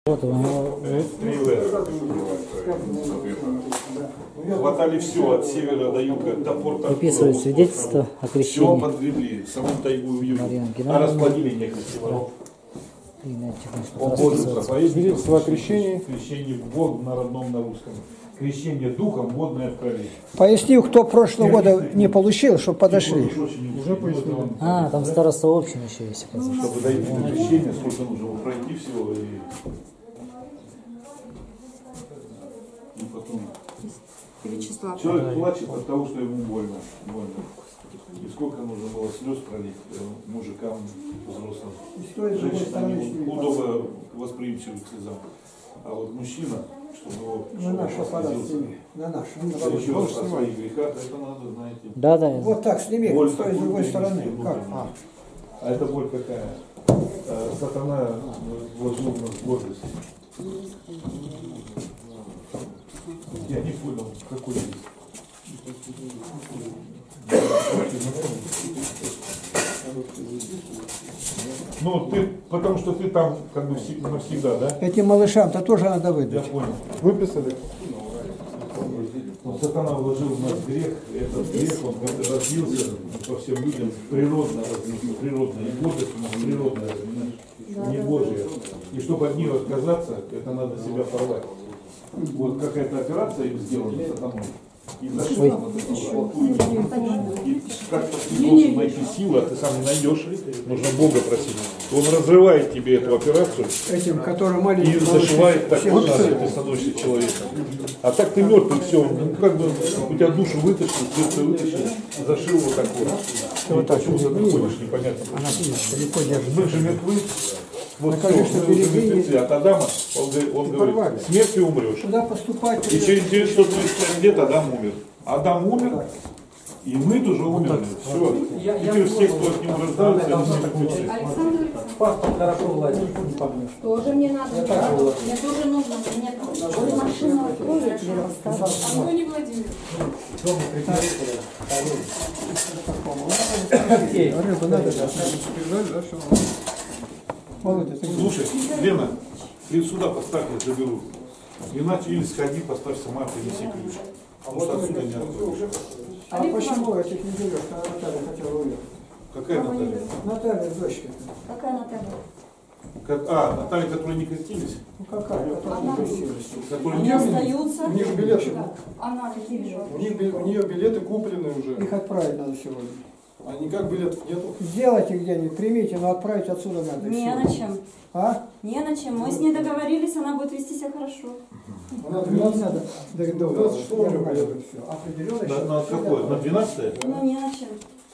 Вот он. Хватали все от севера до юга, до порта. Выписывают свидетельство о Все крещении. подгребли, саму тайгу и Марьяна югу. А Геннадьевна. расплодили некоторые. Свидетельство о крещении. Крещение в на родном, на русском. Крещение духом, водное в крови. Пояснил, кто прошлого года не получил, чтобы подошли. Уже пояснил. А, там староста общин еще есть, оказывается. Чтобы дойти до крещения, сколько нужно пройти всего. И потом. Человек плачет от того, что ему больно. И сколько нужно было слез пролить мужикам взрослым. Женщина удобно восприимчивы к слезам. А вот мужчина, чтобы его На наш. еще о своих грехах, это надо, знаете. Да, да. Вот так сними, Боль с той с другой стороны. Как? А это боль какая? Сатана вложил в нас гордость. Я не понял, какой здесь. Ну, ты, потому что ты там как бы навсегда, да? Этим малышам-то тоже надо Я выдать. понял. Выписали. Вот сатана вложил в нас грех, и этот грех, он как-то развился по всем людям, природно развился, природно, и гордость у нас природная, понимаешь, не Божья. И чтобы от нее отказаться, это надо себя порвать. Вот какая-то операция им сделана сатаной. И зашли вот эту плохую, и как-то ты должен найти силу, а ты сам не найдешь, нужно Бога просить. Он разрывает тебе эту операцию Этим, который и маленький зашивает так вот, если ты становишься человеком. А так ты мертвый, все, ну как бы у тебя душу вытащил, сердце вытащил, зашил вот так вот. И почему ты ходишь, непонятно. далеко держит. Мы же мертвы. Вот конечно, все, мы впереди уже мертвецы. От Адама, он говорит, смертью умрешь. Куда поступать? И через 935 лет Адам умер. Адам умер, и мы тоже умерли. Все. Теперь все, кто от него рождаются, они все мертвецы. Александр, Паспорт хорошо владеет. тоже мне надо. Мне тоже нужно. Мне машину открою, я тебе расскажу. Антоний Владимирович. Рыбу надо, да. Слушай, Лена, ты сюда поставь, я заберу. Иначе или сходи, поставь сама, принеси ключ. Потому что отсюда не откроешь. А почему этих не берешь? Наталья хотела уехать. Какая Наталья? Наталья, дочка. Какая Наталья? Наталья, которая не крестились? Ну какая? Которая не красивая. Которая Они остаются. У них билеты. Она какие же? У нее билеты куплены уже. Их отправить надо сегодня. А никак билетов нету. Сделайте где-нибудь, примите, но отправить отсюда надо. Не всё. на чем. А? Не на чем. Мы с ней договорились, она будет вести себя хорошо. Она Не 12. надо. Да, 12 что уже поедет. все. Определенно На какое? На 12-е? Ну не на чем.